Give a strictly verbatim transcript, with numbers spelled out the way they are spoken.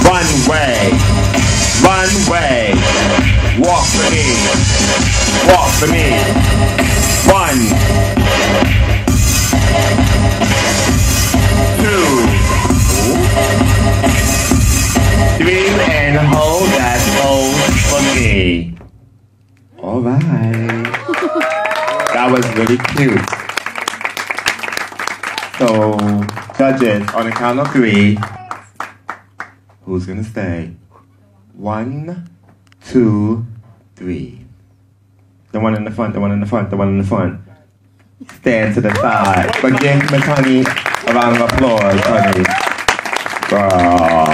Runway, runway, walk for me, walk for me. One, two, three, and hold that pose for me. All right. That was really cute. So, judges, on the count of three, who's gonna stay? One, two, three. The one in the front, the one in the front, the one in the front. Stand to the side. But give Miss Honey a round of applause, honey. Girl.